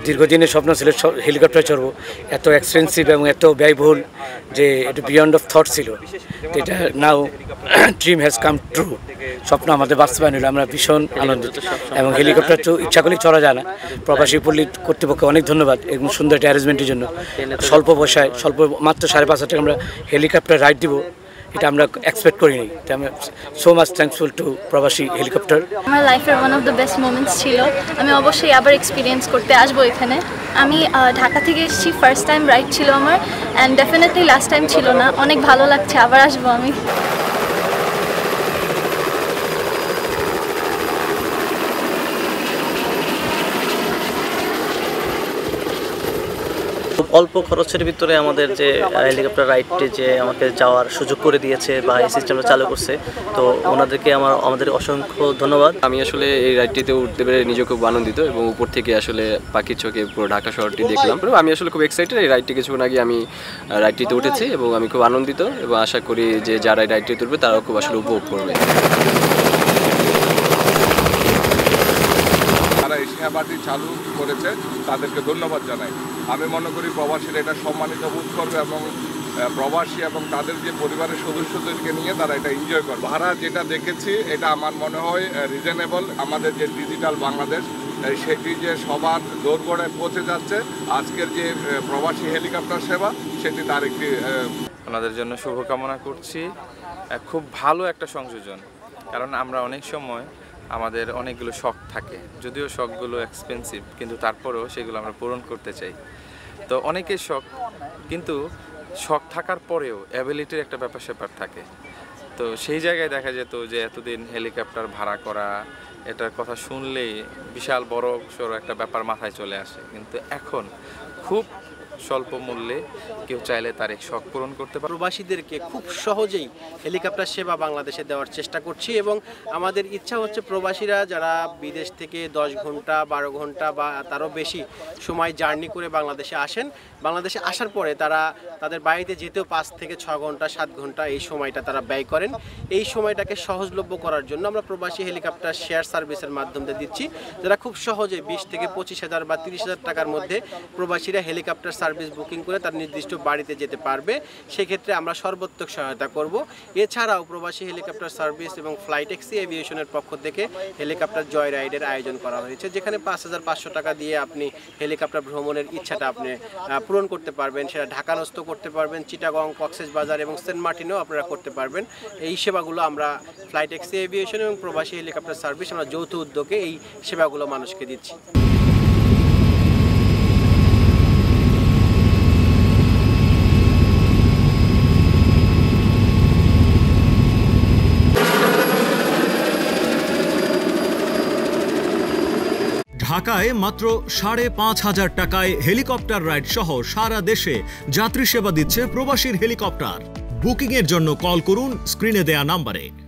দীর্ঘদিনের স্বপ্ন ছিল হেলিকপ্টার চড়বো, এত এক্সপেন্সিভ এবং এত ব্যয়বহুল যে এটা বিয়ন্ড অফ থট ছিল। তো এটা now dream has come true, স্বপ্ন আমাদের বাস্তবায়ন হলো। আমরা ভীষণ আনন্দিত এবং হেলিকপ্টার তো ইচ্ছা করলেই চড়া যায় না। প্রবাসী পল্লী কর্তৃপক্ষকে অনেক ধন্যবাদ এবং সুন্দর একটা অ্যারেঞ্জমেন্টের জন্য। স্বল্প পয়সায় মাত্র 5,500 টাকা আমরা হেলিকপ্টার রাইড দিব, এটা আমরা এক্সপেক্ট করিনি। আমি so much thankful to Probashi helicopter. আমার লাইফের one of the best moments ছিল। আমি অবশ্যই আবার এক্সপিরিয়েন্স করতে আসবো এখানে। আমি ঢাকা থেকে এসেছি, ফার্স্ট টাইম রাইড ছিল আমার, অ্যান্ড ডেফিনেটলি লাস্ট টাইম ছিল না। অনেক ভালো লাগছে, আবার আসবো আমি। অল্প খরচের ভিতরে আমাদের যে হেলিকপ্টার রাইডটি যে আমাকে যাওয়ার সুযোগ করে দিয়েছে বা এই সিস্টেমটা চালু করছে, তো ওনাদেরকে আমাদের অসংখ্য ধন্যবাদ। আমি আসলে এই রাইডটিতে উঠতে পেরে নিজে খুব আনন্দিত এবং উপর থেকে আসলে পাখির চোখে পুরো ঢাকা শহরটি দেখলাম। আমি আসলে খুব এক্সাইটেড। এই রাইডটি কিছুক্ষণ আগে আমি রাইডটিতে উঠেছি এবং আমি খুব আনন্দিত এবং আশা করি যে যারা এই রাইডটি তুলবে তারাও খুব আসলে উপভোগ করবে। এই সেবাটি চালু করেছে তাদেরকে ধন্যবাদ জানাই। আমি মনে করি প্রবাসীরা এটা সম্মানিত বোধ করবে এবং প্রবাসী এবং তাদের যে পরিবারের সদস্যদেরকে নিয়ে তারা এটা এনজয় করবে। ভাড়া যেটা দেখেছি এটা আমার মনে হয় রিজনেবল। আমাদের যে ডিজিটাল বাংলাদেশ সেটি যে সবার দোরগোড়ায় পৌঁছে যাচ্ছে, আজকের যে প্রবাসী হেলিকপ্টার সেবা সেটি তার একটি। ওনাদের জন্য শুভকামনা করছি। খুব ভালো একটা সংযোজন, কারণ আমরা অনেক সময় আমাদের অনেকগুলো শখ থাকে, যদিও শখগুলো এক্সপেন্সিভ, কিন্তু তারপরেও সেগুলো আমরা পূরণ করতে চাই। তো অনেকের শখ, কিন্তু শখ থাকার পরেও অ্যাবিলিটির একটা ব্যাপার স্যাপার থাকে। তো সেই জায়গায় দেখা যেত যে এতদিন হেলিকপ্টার ভাড়া করা, এটার কথা শুনলেই বিশাল বড় সড়ো একটা ব্যাপার মাথায় চলে আসে, কিন্তু এখন খুব স্বল্প মূল্যে কেউ চাইলে তার এক শখ পূরণ করতে পারে। প্রবাসীদেরকে খুব সহজেই হেলিকপ্টার সেবা বাংলাদেশে দেওয়ার চেষ্টা করছি এবং আমাদের ইচ্ছা হচ্ছে প্রবাসীরা যারা বিদেশ থেকে 10 ঘন্টা 12 ঘন্টা বা তারও বেশি সময় জার্নি করে বাংলাদেশে আসেন, বাংলাদেশে আসার পরে তারা তাদের বাড়িতে যেতেও 5 থেকে 6 ঘন্টা 7 ঘন্টা এই সময়টা তারা ব্যয় করেন। এই সময়টাকে সহজলভ্য করার জন্য আমরা প্রবাসী হেলিকপ্টার শেয়ার সার্ভিসের মাধ্যমে দিচ্ছি, যারা খুব সহজে 20 থেকে 25,000 বা 30,000 টাকার মধ্যে প্রবাসীরা হেলিকপ্টার সার্ভিস বুকিং করে তার নির্দিষ্ট বাড়িতে যেতে পারবে। সেক্ষেত্রে আমরা সর্বোত্তক সহায়তা করব। এছাড়াও প্রবাসী হেলিকপ্টার সার্ভিস এবং ফ্লাইট ট্যাক্সি এভিয়েশনের পক্ষ থেকে হেলিকপ্টার জয় রাইডের আয়োজন করা হয়েছে, যেখানে 5,500 টাকা দিয়ে আপনি হেলিকপ্টার ভ্রমণের ইচ্ছাটা আপনি পূরণ করতে পারবেন। সেটা ঢাকানস্থ করতে পারবেন, চিটাগং, কক্সবাজার এবং সেন্ট মার্টিনেও আপনারা করতে পারবেন। এই সেবাগুলো আমরা ফ্লাইট ট্যাক্সি এভিয়েশন এবং প্রবাসী হেলিকপ্টার সার্ভিস আমরা যৌথ উদ্যোগে এই সেবাগুলো মানুষকে দিচ্ছি। ঢাকায় মাত্র 5,500 টাকায় হেলিকপ্টার রাইড সহ সারা দেশে যাত্রী সেবা দিচ্ছে প্রবাসীর হেলিকপ্টার। বুকিংয়ের জন্য কল করুন স্ক্রিনে দেয়া নাম্বারে।